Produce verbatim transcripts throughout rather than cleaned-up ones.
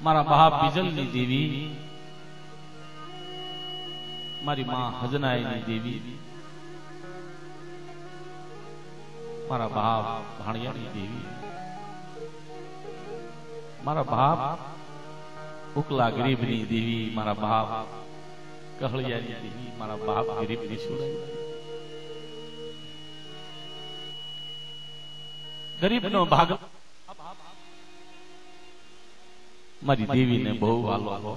मारा बाप बिजलनी देवी, मारी मां हजनाईनी देवी, मारा बाप भाणियानी देवी, मारा बाप उकला गरीबनी देवी, मारा बाप कहलियानी देवी, मारा बाप गरीबनी सुड़ाई, गरीब नो भाग मारी देवी ने बहु वालो हो,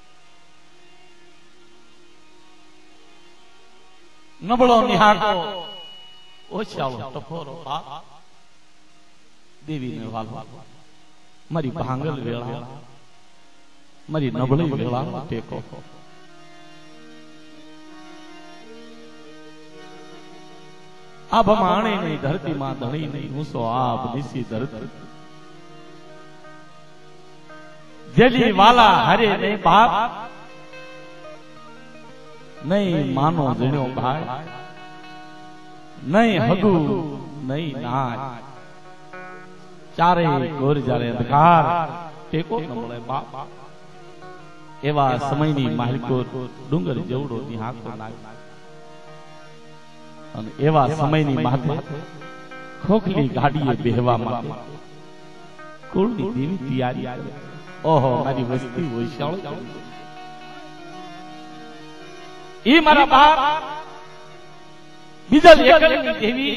नबड़ो निहाको ओछालो टफोरो बाप देवी ने वालो, मारी भांगल वेला, मारी नबड़ी वेला टेको, अब माणे नहीं धरती मां धनी नहीं, हूँ सो आप निसी धरती, जेली वाला हरे नहीं बाप, नहीं मानो जिणो भाई, नहीं हगू नहीं नाच, चारे गोर जारे अंधकार टेको न मळे बाप, एवा समयनी मालिको डુંગર જેવડો નિહાકો લાગે, અને એવા સમયની માથે ખોખલી ગાડીએ બેહવા માટે કુળની દેવી તૈયારી કરે, ઓહો મારી વસ્તી વૈશાળ, ઈ મારા બાપ બીજલ એકલની દેવી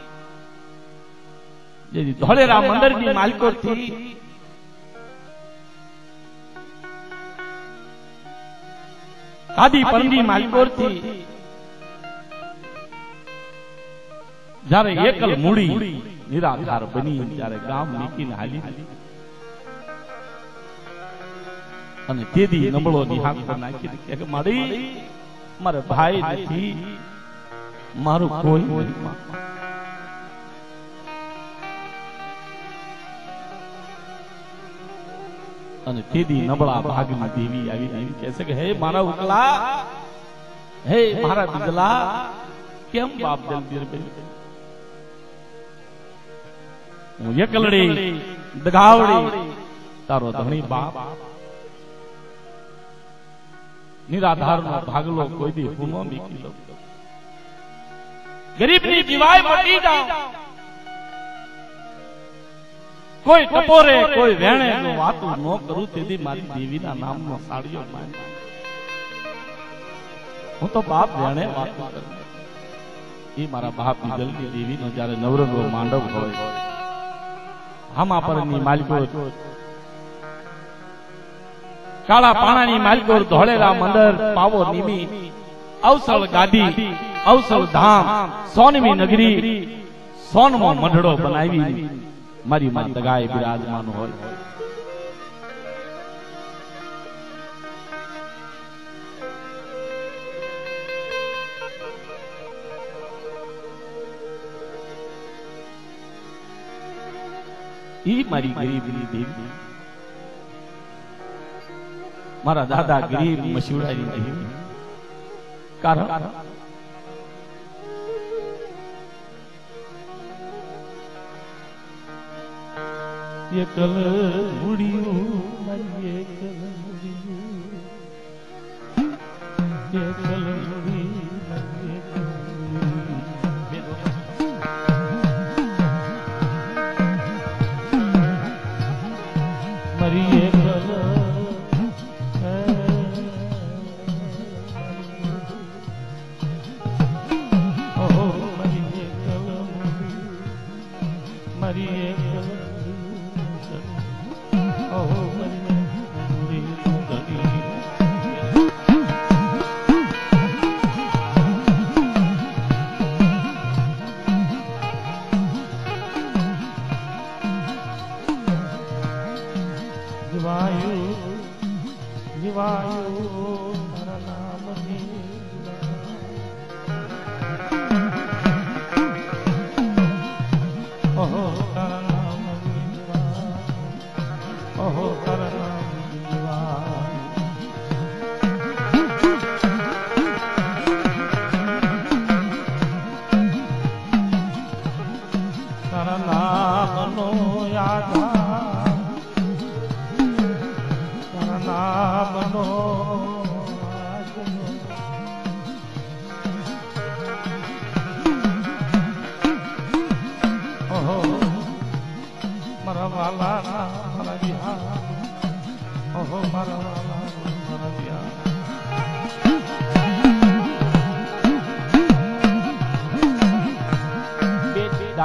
જે ધોળેરા મંદરની માલિકો થી આદિ પરની માલિકો થી जारे एकल मूड़ी निराधार बनी, जारे गाम मीकीने हाली अने तेदी नबळो निहाको नाखी के मारी मारे भाई नथी, मारो कोई नहीं, अने तेदी नबळा भागनी देवी आवी आवी कहे के हे मारा उकला, हे मारा बिजला, केम बाप जल्दी रे हूँ एकलड़ी दगावड़ी तारो धनी बाप, निराधार नो भागलो कोई दी हुनो मीकी लो, गरीबनी जीवाय मटी जाओ, कोई टपोरे कोई वेणे नो वातु नो करू तेदी मारी देवी ना नाम नो साड़ियो मान, हूँ तो बाप वेणे वातु कर, ये मारा बाप बिजलनी देवी नो जारे नवरंगो मांडव होय, हमा परनी मालिको काला पाणानी मालिको धोळेरा मंदर पावो निमी, अवसल गादी अवसल धाम सोनमी नगरी सोनमो मढड़ो बनावी, मारी मां दगाए विराजमान होय, ई मारी गरीबनी देवी, मारा दादा गरीब मशहूराई देवी, कारण ये कल मुड़ियो मारी ये कल मुड़ियो, ये कल मुड़ी मारी ये कल मरी ये कल ओ मरी ये कल मरी ये कल ओ मरी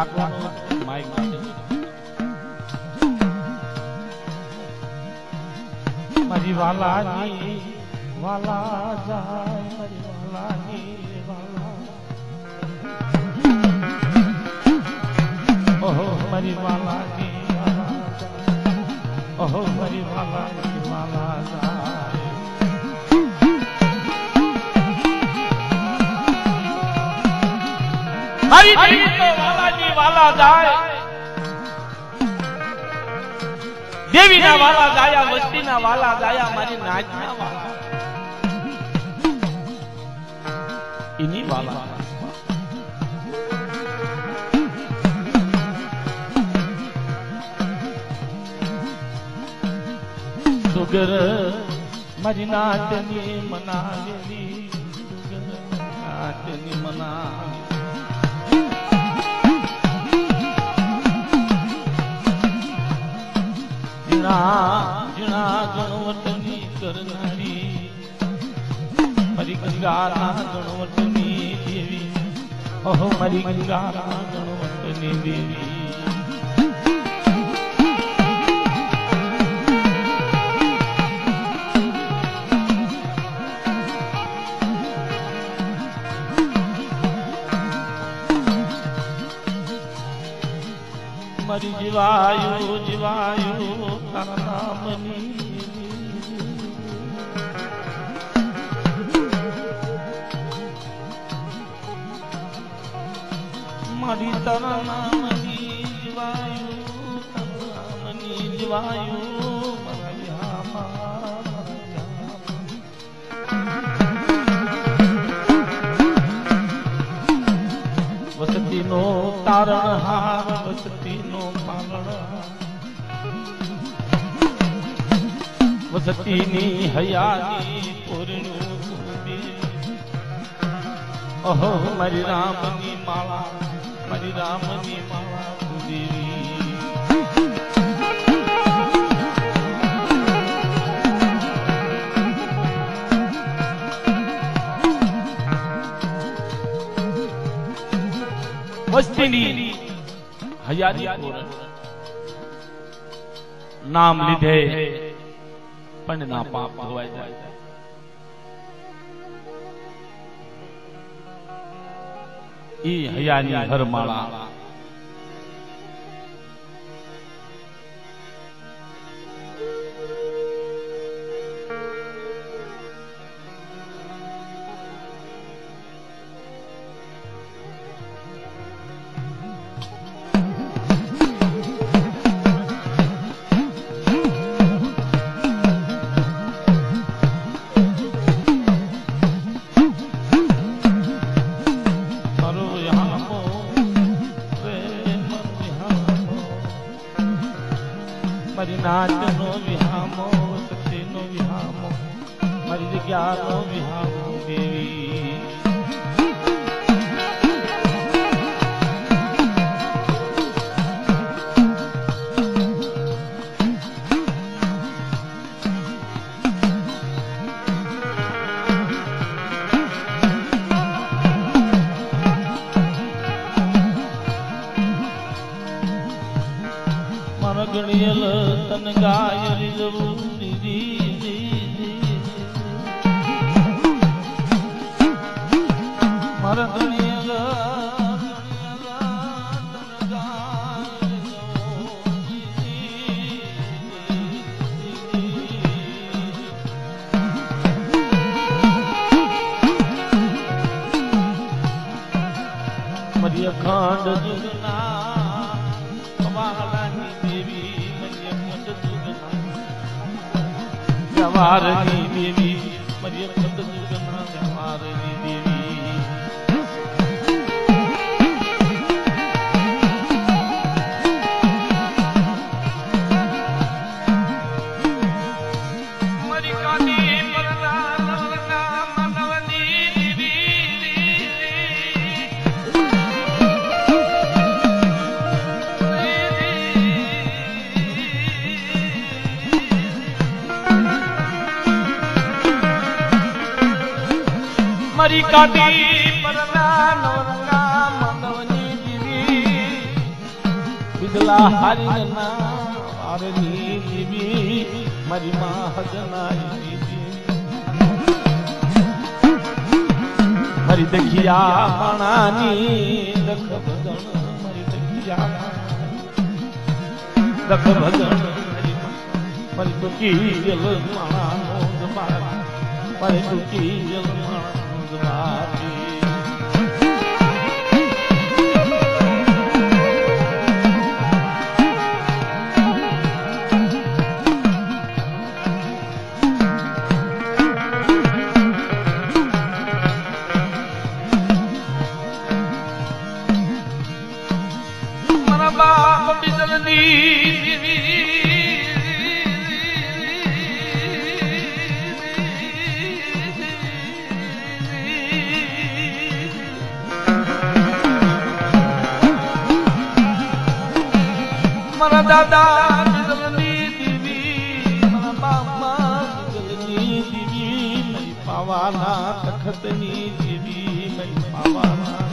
રાખવાનો માઈક માટે મારી વાલાની વાલા જાય મારી વાલાની વાલા ઓહો મારી વાલાની વાલા ઓહો મારી વાલાની વાલા જાય મારી દેવી તો વાલાની વાલા જાય દેવીના વાલા ગાયા વસ્તીના વાલા ગાયા મારી નાચના વાલા ઇની વાલા સુગર મારી નાચની મનાવેલી સુગર નાચની મનાવેલી જીણા ગણવટની કરનારી મારી ગંગાના ગણવટની દેવી ઓહો મારી ગંગાના ગણવટની દેવી મારી જીવાયુ જીવાયુ તારા નામની મારી તારા નામની જીવાયુ તારા નામની જીવાયુ મારા હામા વસતીનો તારણહાર વસતીનો વસતીની હયાની પૂર્ણું ઓહો મારી રામની માળા મારી રામની માળા દેવી વસ્તીની હયાની પૂર્ણ નામ લીધે પણ ના પાપ ધોવાઈ જાય ઈ હયાની હરમાળા મારી નાચનો વિહામો સતીનો વિહામો મારી જગ્યાનો વિહામો દેવી ગણિયલ તન ગાય રીજવું દીદી મારા ગણિયલ તન ગાય મરી અખંડ જુગના કમાલાની દેવી મરી અખંડ જુગના જવારની દેવી મરી અખંડ જુગના જવારની દેવી મરી કાઢી પરના નવરંગા મંદવની દીવી બીજલા હારી ના વારની દેવી મારી માં હજનાઈ મારી દખિયા માણાની દખ ભજન મારી દખિયા દખ ભજન મારી દુખી જલ માણાનો જમા મારી દુખી જલ માણાનો જમા દાદા બિજલની દીવી મારા બાપા બિજલની દીવી મરી પાવાના તખતની દીવી મરી પાવાના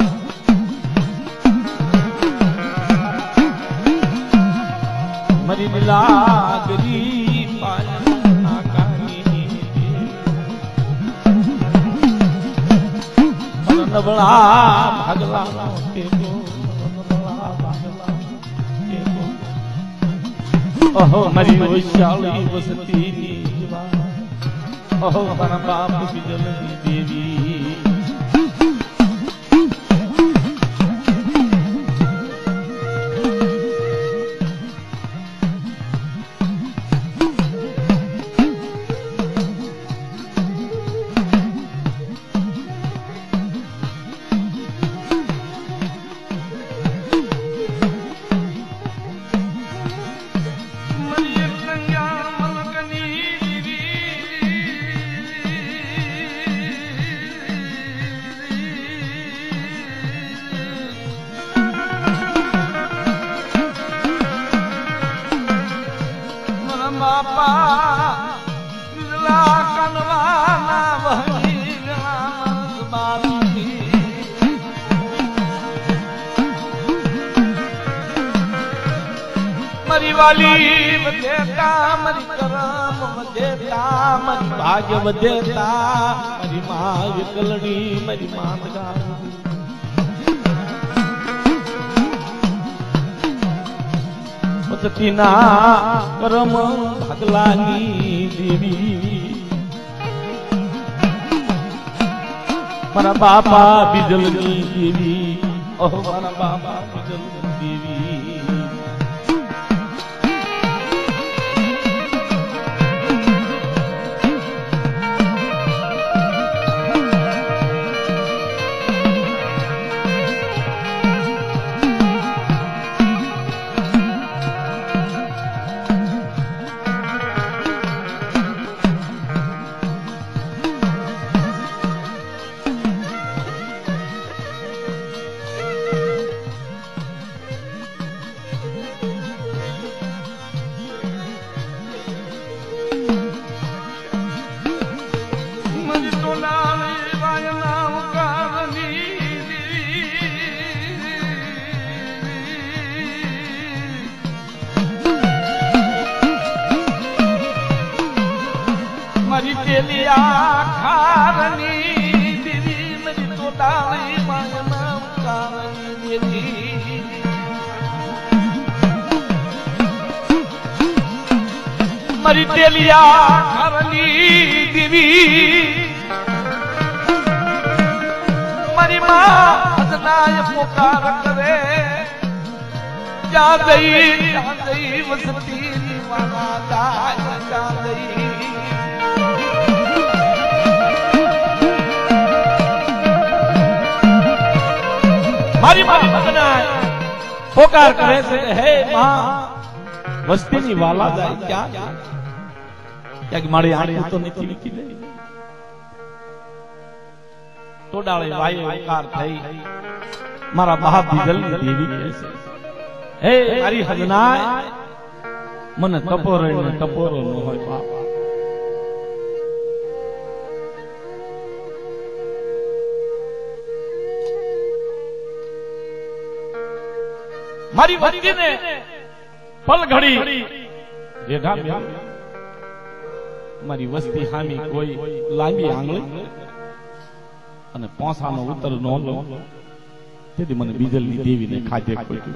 મરી લાગરી પાલના કાની નબળા ભાગલા ટેકો ઓહો મારી વૈશાળી વસતીની જવા ઓહો મારા બાપ બિજલની દેવી मरी वाली वदेता मरी करम वदेता मरी भाग्य वदेता मरी माँ विकलड़ी मरी माँ वसतीना करम भागलानी देवी मारा बापा बिजलनी देवी ओह मारा बापा बिजलनी देवी मरी तेलिया खारनी दीदी मरी तो डाली मायना कारनी दीदी मरी तेलिया खारनी दीदी मरी माँ हसनाय पुकार करे जा गई जा गई वसती वाला जा जा गई मारी मारी भगनाय पोकार करे से हे मां वस्ती ની વાલા જાય ક્યાં ક્યાં મારી આંખ તો નથી નીકળી તો ડાળે વાય ઓકાર થઈ મારા બાપ બિજલની દેવી કહે છે હે મારી હજનાય મને તપોરે ને તપોરો ન હોય બાપ મારી વસ્તીને પલ ઘડી જેઠા મારી વસ્તી હામી કોઈ લાંબી આંગળી અને પોસાનો ઉત્તર ન લો તેથી મને બીજલની દેવીને ખાધે ખોટ્યું.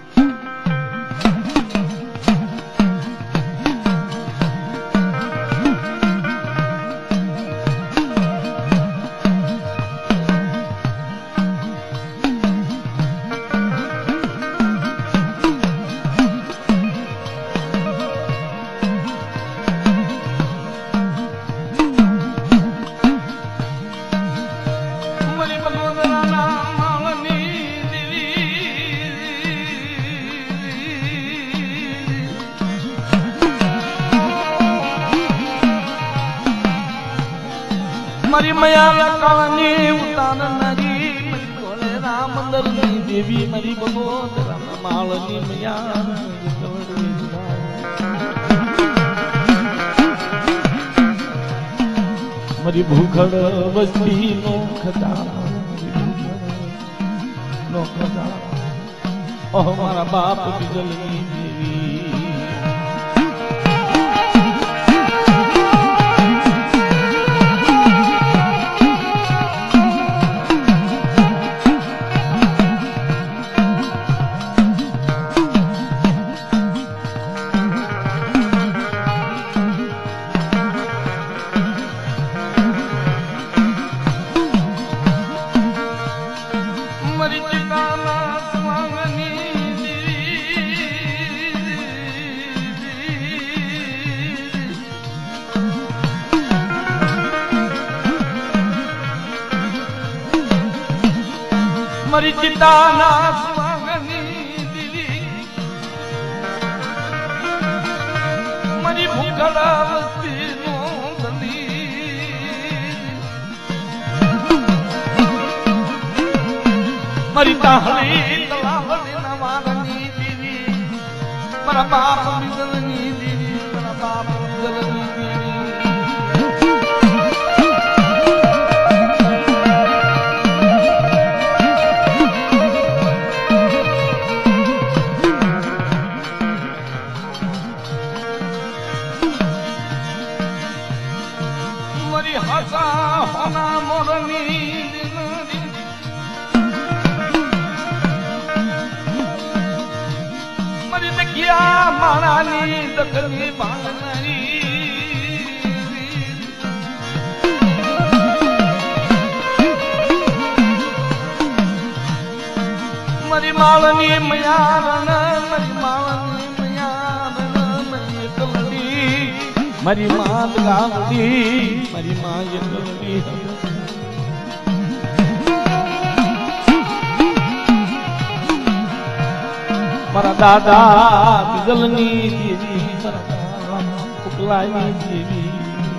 મારી મયા કાળની ઉતાર નરી મારી ભોલે રામ મંદરની દેવી મારી બગોદરા માળની મયા મારી ભૂખડ વસ્તી નો ખજા નો ખજા ઓહ મારા બાપ બીજલની દેવી મારી ચિતાના સ્વાગની દીવી મારી ભૂખડા વસ્તી નો દલી મારી તાહલી તલાવલી નવારની દીવી મારા બાપ બીજલની દીવી મારા બાપ બીજલની દીવી હસા હોના મોરની મારી દગિયા માણાની દખની ભાંગનારી મારી માળની મયારણ મારી માળની મયારણ મારી કલડી મારી માત ગાવડી મારી માં યંગલડી મારા દાદા બીજલની દેવી મારા ઉકલાની દેવી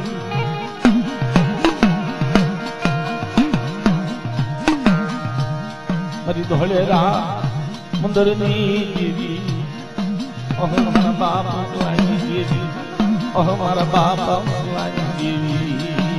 મારી ધોળેરા મંદરની દેવી ઓહ મારા બાપ ઉકલાની દેવી ઓહ મારા બાપા ઉકલાની દેવી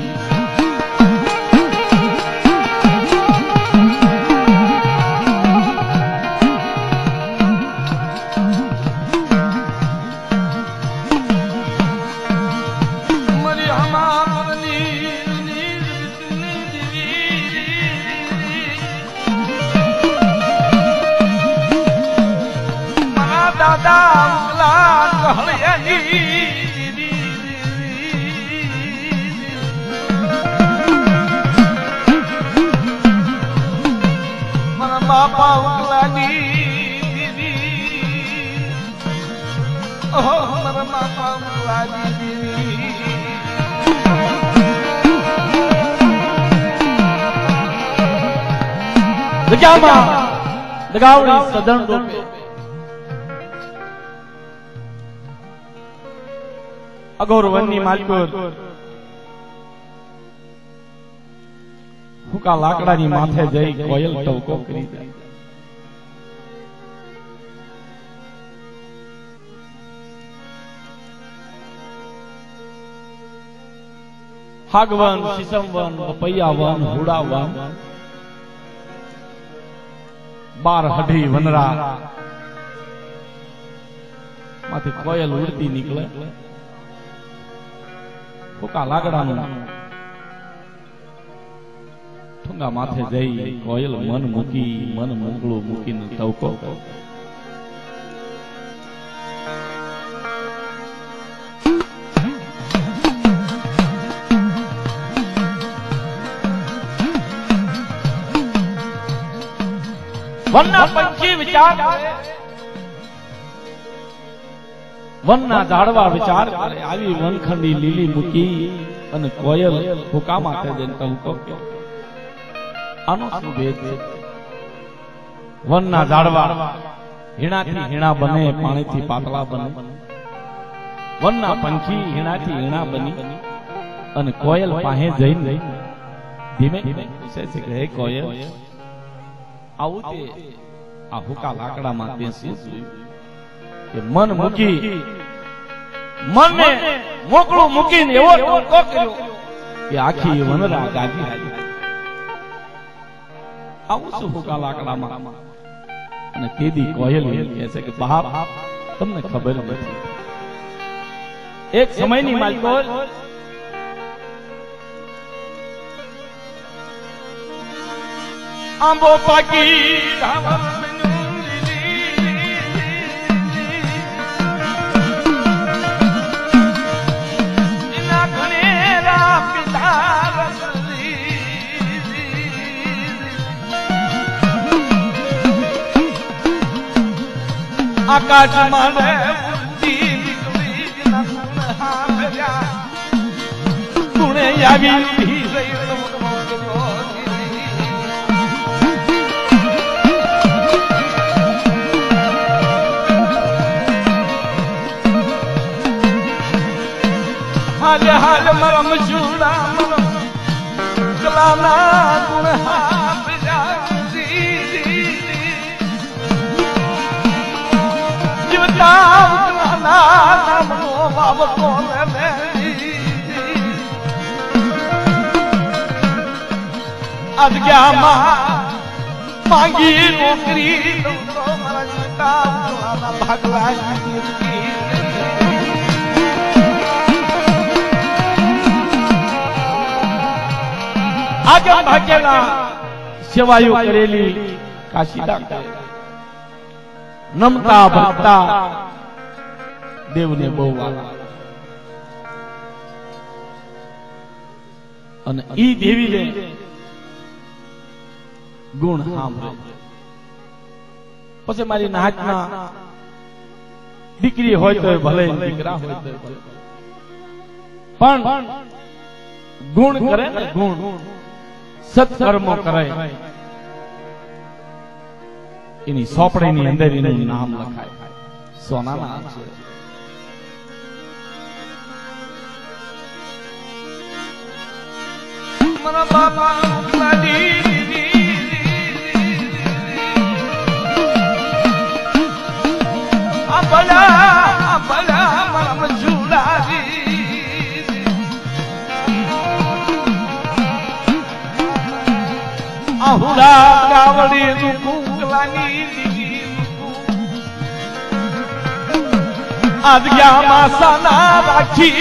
બાપા ઉકલાની દેવી ઓહો મારા બાપા ઉકલાની દેવી જગ્યામાં દગાવડી સદન રૂપે અઘોર વનની માલકોર હુકા લાકડાની માથે જઈ કોયલ ટવકો કરી જાય હાગવન સિસમવન પપૈયાવન હુડાવન બાર હઢી વનરા माथे कोयल उड़ती निकले फूका लाकडाનું ठुंगा माथे जई कोयल मन मूकी मन मोकळो मूकीने टवको वनना पंछी विचार वनना झाड़वा विचार करे आवी वनखंडी લીલી મૂકી અને કોયલ ફૂકા માથે જઈને ટવકો આનો શું ભેદ છે વનના ઝાડવા હીણાથી હીણા બને પાણીથી પાતળા બને વનના પંખી હીણાથી હીણા બની અને કોયલ પાસે જઈને ધીમે ધીમે પૂછે છે કે હે કોયલ આવું તે આ હુકા લાકડામાં તે શું જોયું કે મન મૂકી મનને મોકળું મૂકીને એવો ટોકો કર્યો કે આખી વનરા ગાજી આવી આવું શું હુકા લાકડામાં અને તેદી કોયલ એમ કહે છે કે બાપ તમને ખબર નથી એક સમયની માલકોલ આંબો પાકી ધાવલ आकाश माने उड़ती निकली न गुण हावया गुणे यावी भी रही हाल हाल मरम चूड़ा मरम कलाना गुण हावया आज क्या मांगी नौकरी तो भगवान आगे भाग्यला सेवायो करेली काशीदा नमता भक्ता देवने बહુ વાલા અને ઈ દેવીને ગુણ સાંભળે પછી મારી નાચના દીકરી હોય તો ભલે દીકરા હોય તો પણ ગુણ કરે ને ગુણ સત્કર્મો કરે એની સોપડીની અંદર એનું નામ લખાય સોનાના અક્ષરે मरा बाबा लाडी अपना अपना मरम झूलारी आहुरा गावड़ी रुकू गलानी आज क्या मासाना राखी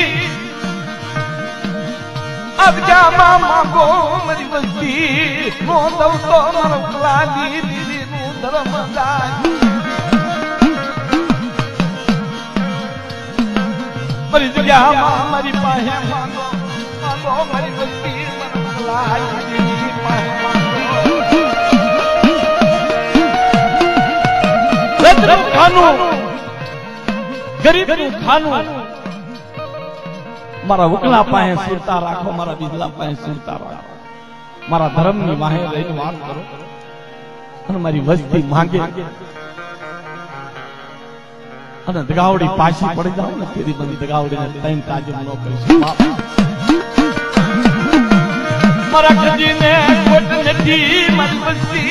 अब क्या मामा को मरी बस्ती नो तो तो मर लाली दीदी नो धर्म जाई मरी क्या मामा मरी पाहे मांगो मांगो मरी बस्ती मर लाली दीदी पाहे मांगो रत्न खानू गरीब खानू मारा वकला पाए सुरता राखो मारा बिजला पाए सुरता राखो मारा धर्म ની વાહે રહીને વાત કરો અને મારી વસ્તી માંગે અને દગાવડી પાછી પડી જાવ ને તેરી બંધ દગાવડીને તૈન તાજમ નો કરી મારા ખજીને કોટ નથી મારી વસ્તી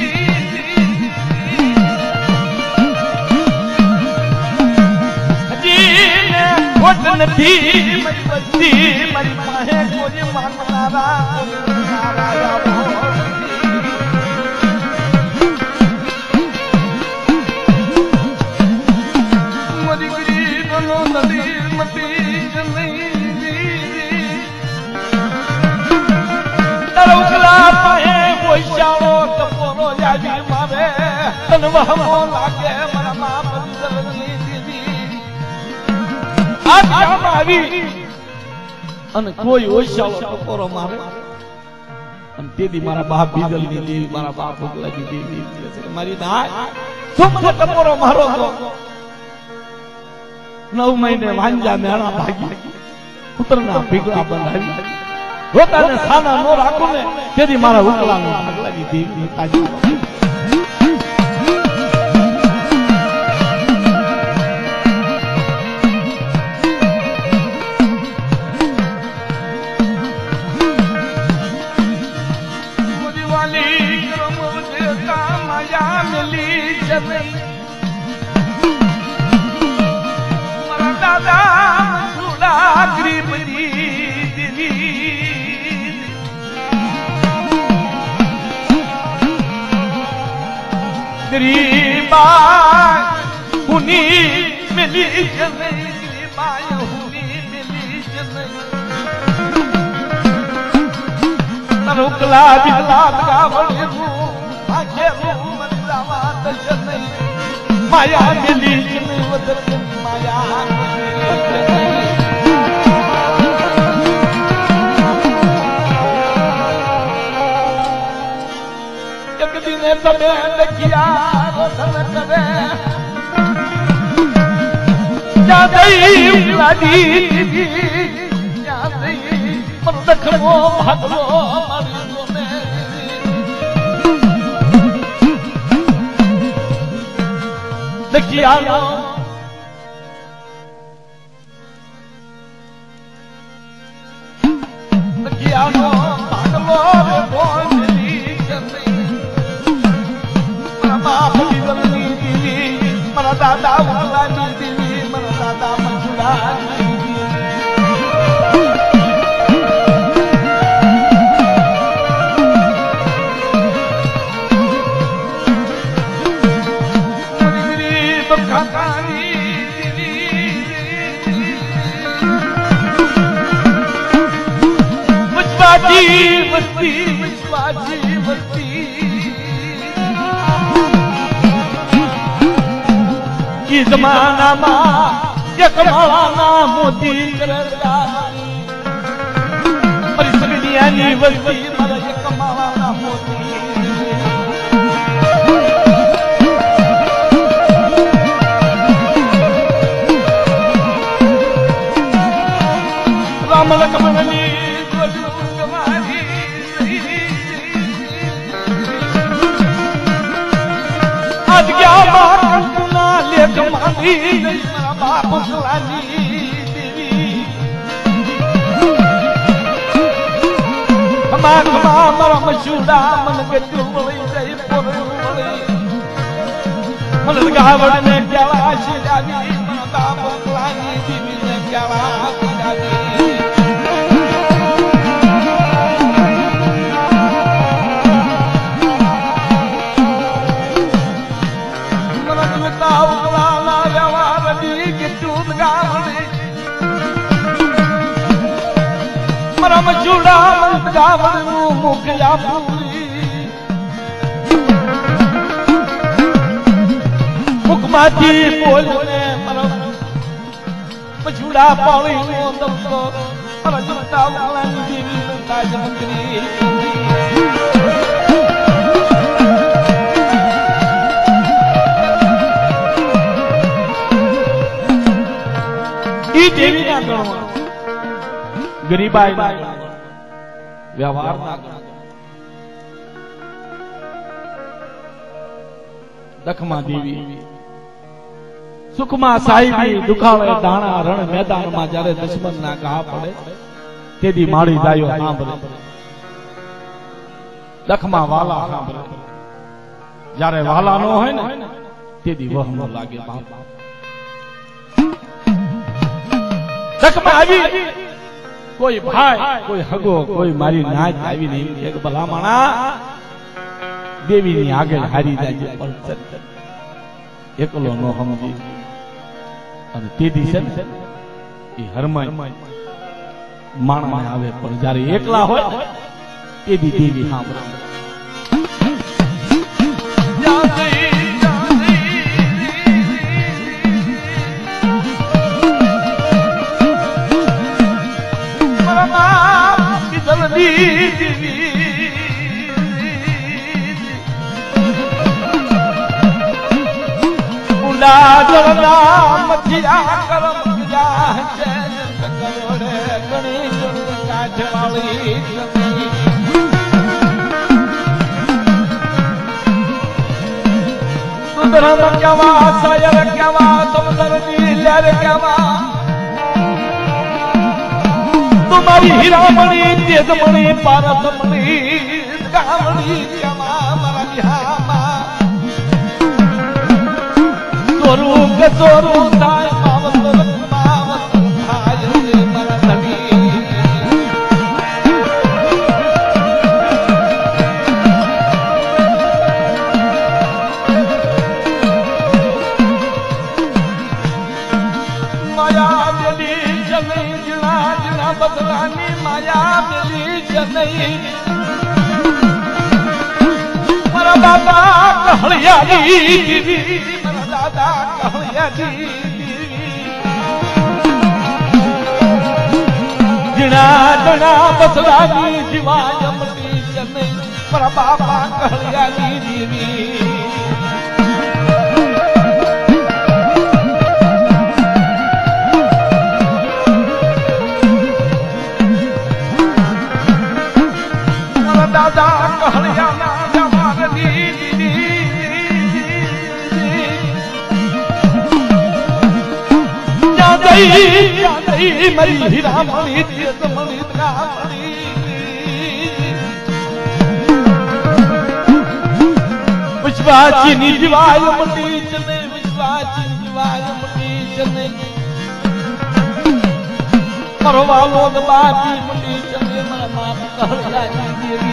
ખજીને કોટ નથી મારી વસ્તી મારી પાસે કોઈ માનનારા જાવી મારે તનવહમો લાગે મારા બાપ જલની દીદી આ ગામ આવી અને કોઈ ઓછાળો ટકોરો મારે અને તેથી મારા બાપ બીજલની દેવી મારા બાપ ઉગલાની દેવી છે મારી નાય શું મને ટકોરો મારો તો નવ મહિને વાંજા મેળા ભાગી પુત્રના ભીગડા બંધાવી પોતાને સાના નો રાખો ને તેથી મારા ઉગલાનો ઉગલાની દેવી તાજી गरीबाई हुनी मिली जने गरीबाई हुनी मिली जने नरुकला बिला गावड़े रू आगे रू मरवा दजने माया मिली जने वदन माया एक दिन तबे लगिया रोशन करे जा गई उलादी जा गई मरदखमो भागलो मारियो ने लगिया लो लगिया लो भागलो रे बोली बाप जलनी दीवी मरा दादा उगलानी दीवी मरा दादा मंजुलानी गरीब खाकानी मुझबाजी बस्ती मुझबाजी बस्ती की जमाना मा एक माला मोती करता पर सगलिया नी वस्ती मारा एक माला मोती राम लक्ष्मण नी तुम्हारी आज क्या बात मानी मेरा बाप उगलानी देवी हमार हमारा मशूदा मन के चुमली जय पुरवली मन गावड़ में क्या आशी जागी मेरा बाप उगलानी देवी ने क्या आशी जागी मरम जुड़ा गावड़ मुखिया पूरी मुखमाती बोलने मरम जुड़ा पाली दो मरम जुड़ा वाली देवी ताज मंत्री ई देवी ना करो गरीबाई व्यवहार दखमा देवी सुखमा साहिबी दुखावे दाणा रण मैदान में जारे दुश्मन ना कहा पड़े तेदी माड़ी दायो सांभरे दखमा वाला सांभरे जारे वाला नो होय ने तेदी वहमो लागे बाप दखमा आवी कोई भाई कोई हगो कोई मारी नाच आई नहीं एक भला माणा देवी ની આગળ હારી જાય પણ એકલો નો સમજી અને તેદી છે ને એ હરમાય માણમાં આવે પણ જ્યારે એકલા હોય તેદી દેવી સાંભળે ઊંડા જળના મથિયા કરમ ગયા છે કરોડે ગણી કાઠવાળી સુંદરમ કેવા સાયર કેવા સમુદ્રની લહેર કેવા तुम्हारी हीरामणि तेजमणि पारसमणि गामणि केवा मारा बिहामा सोरू के सोरू ताय मावत मावत भाय मारा धनी माया देली जने जिना जिना बदलानी माया देली जने मारा दादा कहलियानी दादा कहलियानी जिना जना बसलानी जीवाय मटी जने मारा बाबा कहलियानी देवी दादा कहलियाना जमानी मरी हीरामणि तेजमणि गामणि विश्वाचिनी जीवाय मटी जने विश्वाचिनी जीवाय मटी जने मरवालो बापी मटी जने मारा बाप कहलियानी देवी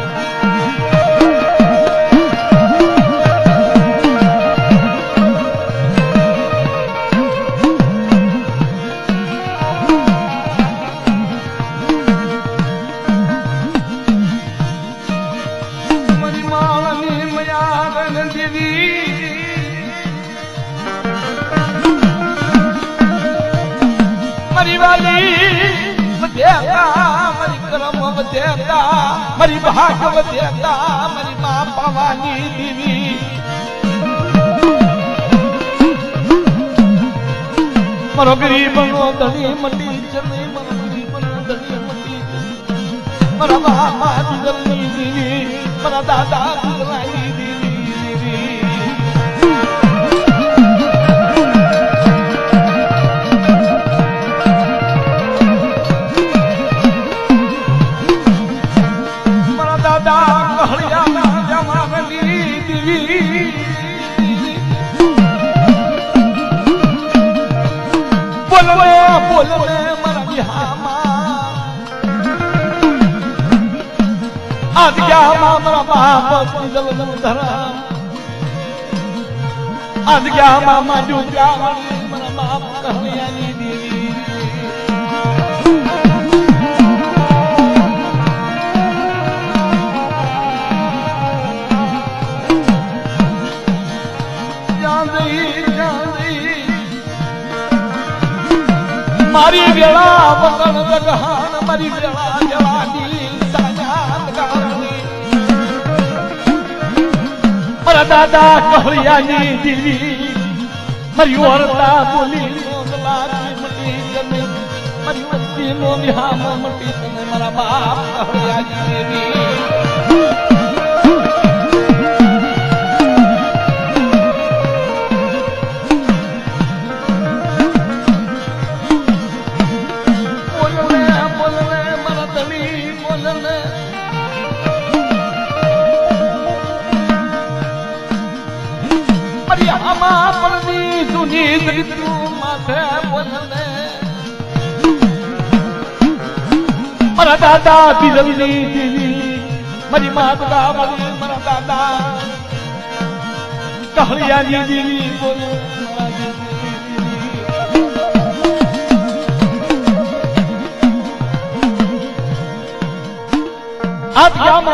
मरी भागव देता मरी मां भवानी देवी मरो गरीब नो धनी मटी चने मरो गरीब नो धनी मटी मरा मां जल्दी देवी मरा दादा दिलवाई देवी बोलने मरा बिहामा आज क्या मामरा बाप जल धरा आज क्या मामा डूबा मरा बाप कहलियानी देवी मारी वेला वतन जगहान मारी वेला जवानी साजात गानी मरा दादा कहलियानी देवी मरी औरता बोली बाती मटी जने मरी वस्ती नो बिहाम मटी जने मरा बाप कहलियानी देवी मरा दादा बिजली देवी मरी माता मरी मरा दादा कहलियानी देवी बोलो आप जामा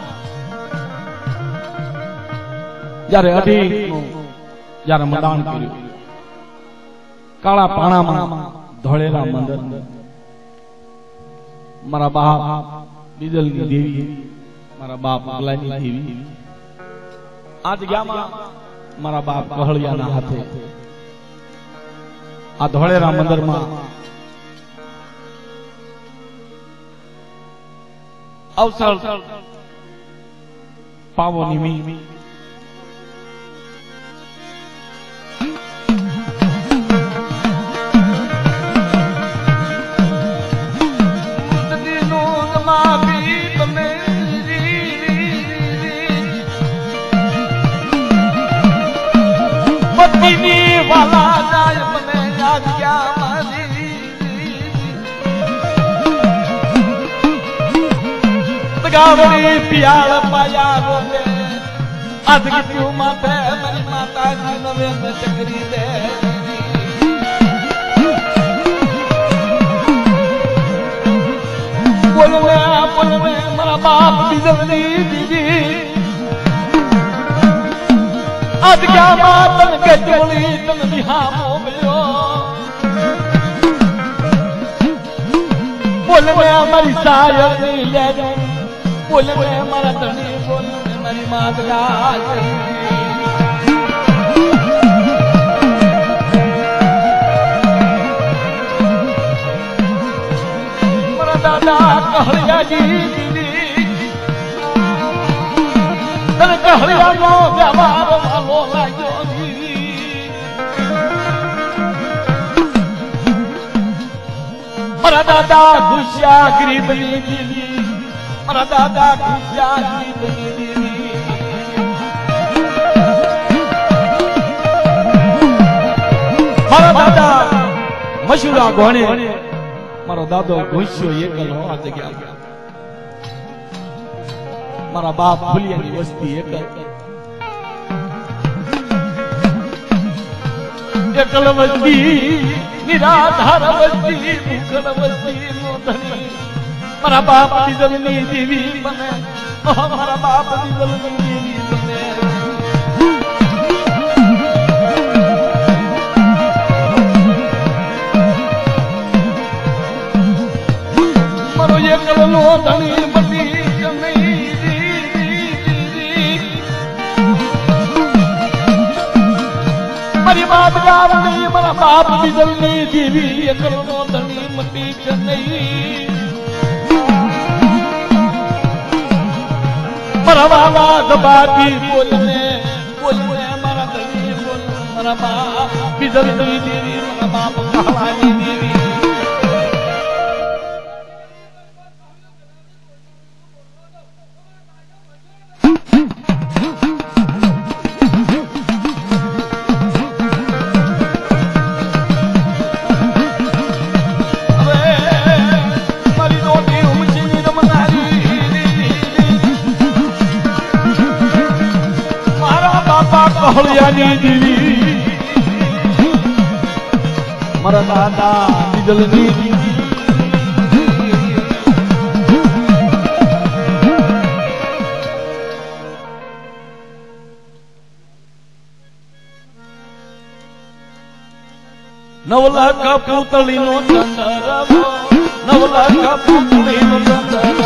જ્યારે અઢી જ્યારે મદાન કર્યું કાળા પાણામાં ધોળેલા મંદર મારા બાપ બીજલની દેવી મારા બાપ અગલાની દેવી આ જગ્યામાં मारा बाप कहलियाना हाथे आ धोळेरा मंदिर में अवसर पावो निमी वाला जाय मने आज्ञा मारी तगावड़ी पियाल पाया रोले अध क्यों माथे मेरी माता जी नवे में चकरी दे बोल में बोल में मेरा बाप बिजली दीदी आज क्या मातन के जोड़ी तन बिहार हो गयो बोल में हमारी सायर नहीं ले जाऊं बोल में हमारा धनी बोल में हमारी मात का मेरा दादा कहलिया जी दीदी तन कहलिया नो व्यवहार वालो लायो मरा दादा खुशिया गरीब नी दीदी मरा दादा खुशिया गरीब नी दीदी मरा दादा मशहूरा घोड़े मारो दादो खुशियो ये कलो आ जगह मारा बाप भूलिया की वस्ती एक एकल वस्ती निराधार वस्ती भूखल वस्ती मोधनी मारा बाप बिजलनी दीवी बने मारा बाप बिजलनी दीवी बने मारो एकल लोधनी बनी मरी बाप गाव नहीं मरा बाप बिजलनी दीवी एकल लोधनी मती चन्नई मरा वाला दबाती बोलने बोलने मरा धनी बोल मरा बाप बिजलनी दीवी मरा बाप कहवानी दीवी कहलियानी दीवी मरा दादा बिजलनी दीवी नवला का पुतली नो चंदरवो नवला का पुतली नो चंदरवो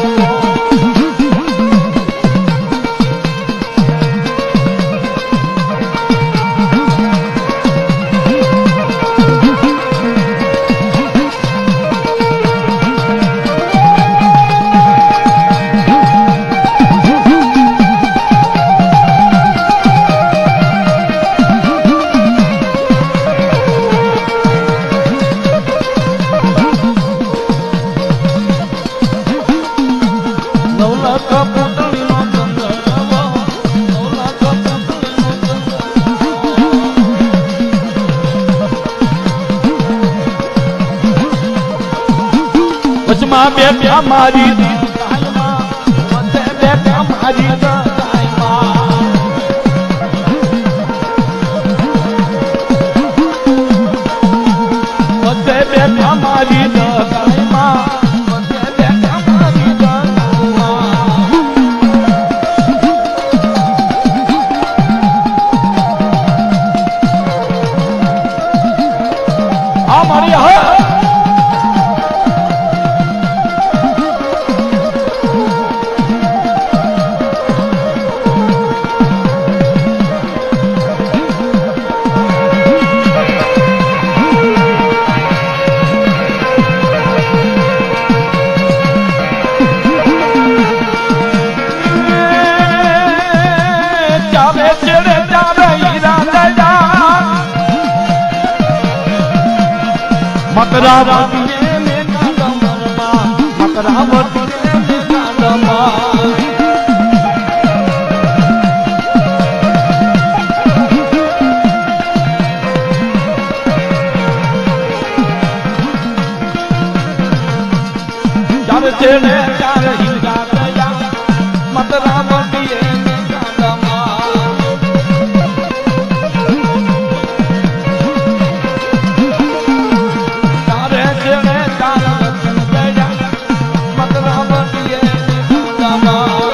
बेटा मारी बेटा मारी बेटा मारी हमारी મકરાવતીએ મેઘા ડમરમાં મકરાવતીએ મેઘા ડમર ચાર છેડે ચાર હીરા દયા મકરાવતીએ મેઘા ડમર ચારે છેડે ચાર રતન દયા મકરાવતીએ મેઘા ડમર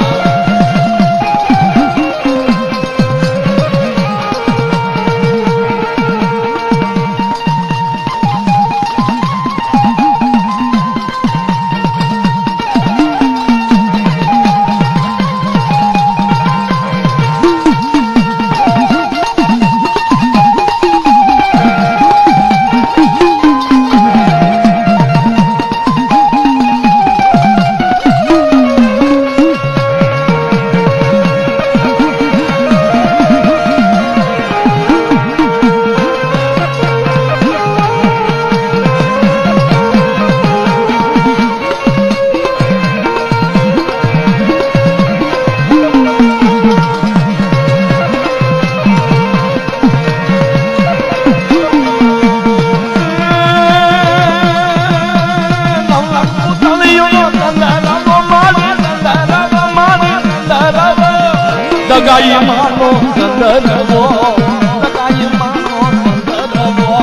દગાઈ માનો સંદર્ભો દગાઈ માનો સંદર્ભો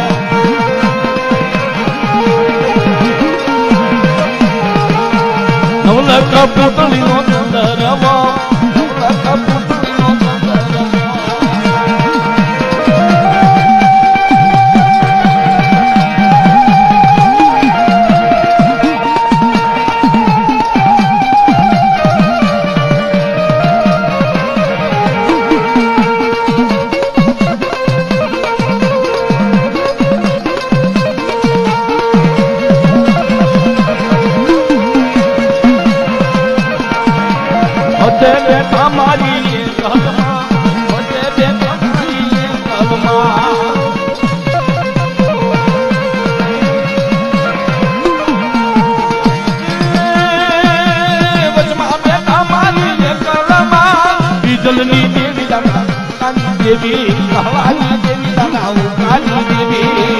નવલખ પુતળીનો સંદર્ભો નવલખ પુતળીનો સંદર્ભો બેઠા મારી કલમાં વચ્ચે બેઠા મારી કલમાં વચમાં બેઠા મારી કલમાં બીજલની દેવી દાના કાલી દેવી કહાની દેવી દાના કાલી દેવી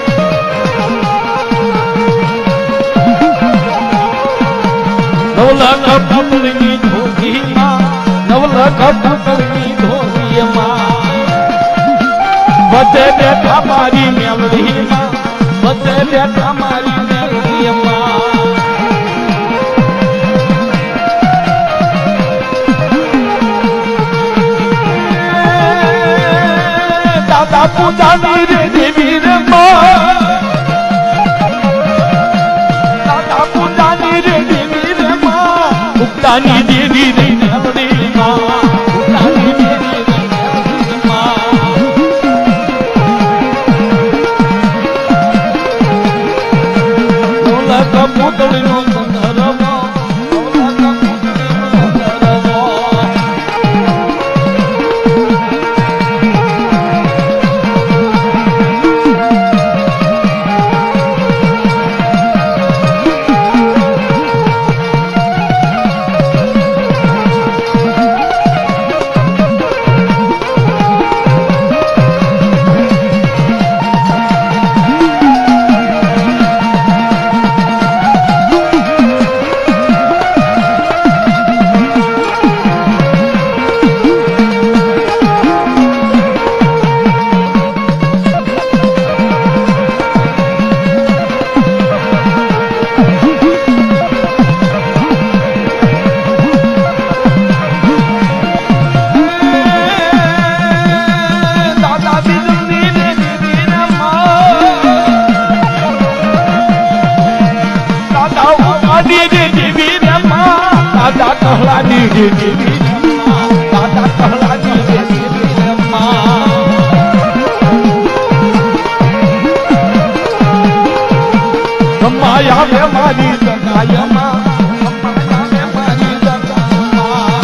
નવલખ પુતળીની ધોતીમાં નવલખ પુતળીની ધોતીમાં વચ્ચે બેઠા મારી મેલડીમાં વચ્ચે બેઠા મારી મેલડીમાં દાદા પૂજાની રે દેવી રે માં દાદા પૂજાની રે દેવી રે માં ઉગતાની દેવી રે મેલડી માં ઉગતાની દેવી રે મેલડી માં નવલખ પુતળીનો સંદર્ભો નવલખ પુતળીનો સંદર્ભો દાદા કહલાની દેવી દાદા કહલાની દેવી માયા મે મારી સગાયમાં માયા મે મારી સગાયમાં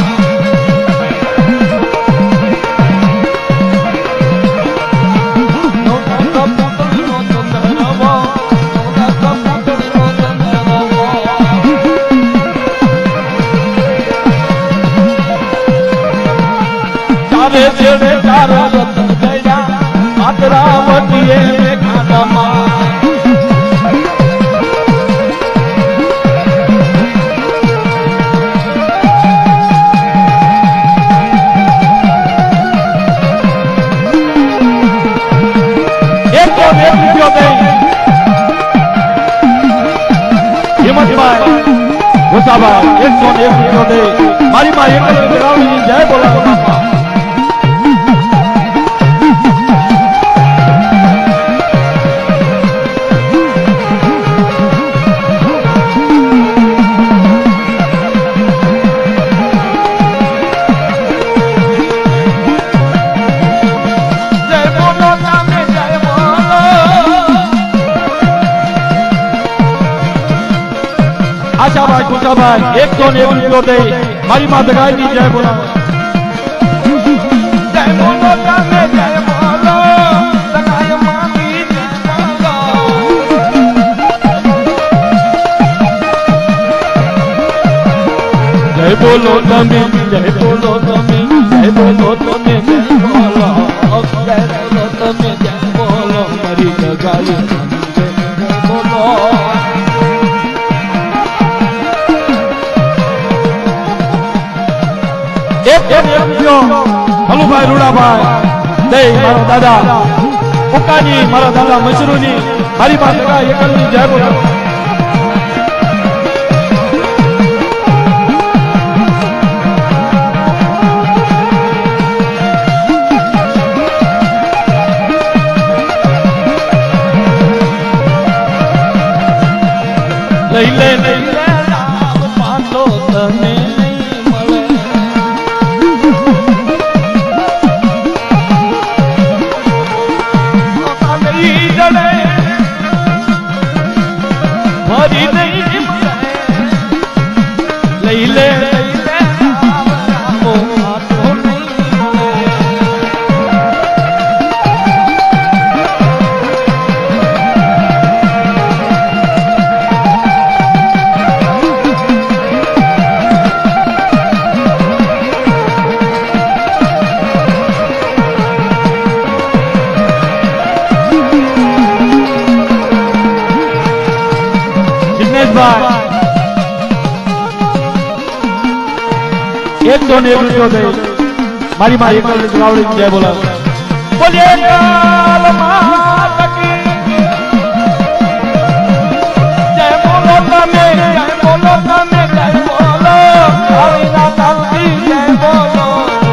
નો નો પુતળીનો સંદર્ભો मारे छेड़े चारो रतन गया मातरावतीए में खाना एक तो एक रुपयो दे हिम्मत भाई गुस्सा भाई एक सौ एक रुपयो दे मारी माँ एक गिरावड़ी जय बोला बापा आशा भाई कुशा भाई एक सौ एक रुपयो दे मारी माँ दगाई दी जय बोला जय बोलो जाने जय बोलो दगाई माँ की जय बोलो तमे जय बोलो तमे जय बोलो तमे जय बोलो जय बोलो तमे जय बोलो मारी दगाई जय बोलो एक एक रुपयो हलुभाई रूडाभाई दे मारो दादा उकानी मारो दादा मशरूनी मारी बात लगा एकलनी जय बोलो ले ले ले पालो तने हरी नहीं ले ले एक सौ एक रुपयो दे मारी माँ एक गिरावड़ी जय बोला बोलिए काल मात की जय बोलो तमे जय बोलो तमे जय बोलो हरिना की जय बोलो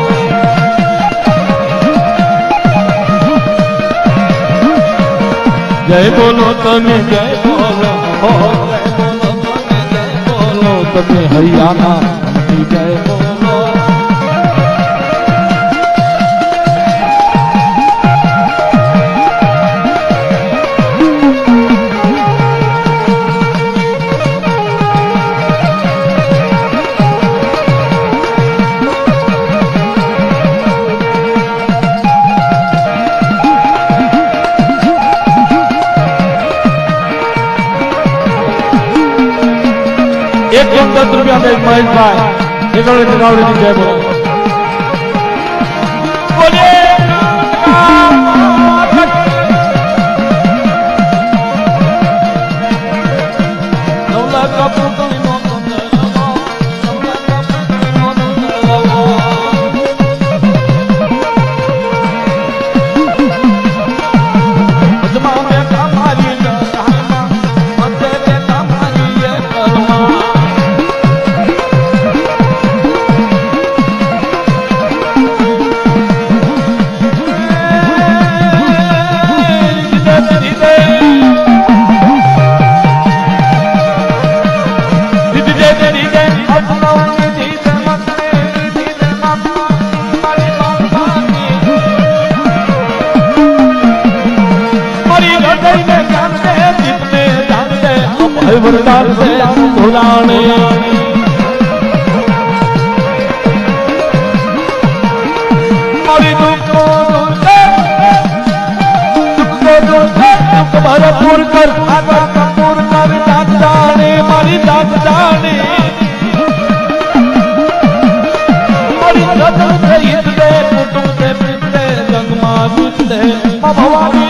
जय बोलो तमे जय बोलो जय बोलो तमे जय बोलो तमे हरियाणा की जय बोलो एक सौ दस रुपया दे महेश भाई एक और गिरावड़ी की जय बोलो बोलिए नौला का पुतली वरदान से भुलाने दुख को दुख भरपूर कर भरपूर कर दाग जाने मारी दाग जाने मारी सदन से दे कुटुंब ભવાની